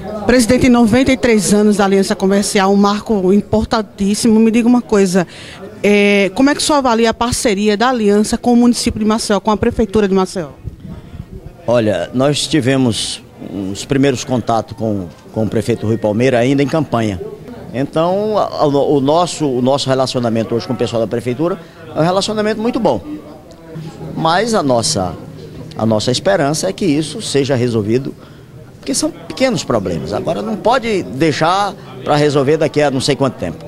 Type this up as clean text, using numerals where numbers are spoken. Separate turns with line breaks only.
Presidente, em 93 anos da Aliança Comercial, um marco importantíssimo. Me diga uma coisa, como é que o senhor avalia a parceria da Aliança com o município de Maceió, com a Prefeitura de Maceió?
Olha, nós tivemos os primeiros contatos com o prefeito Rui Palmeira ainda em campanha. Então, o nosso relacionamento hoje com o pessoal da Prefeitura é um relacionamento muito bom. Mas a nossa esperança é que isso seja resolvido, porque são pequenos problemas. Agora não pode deixar para resolver daqui a não sei quanto tempo.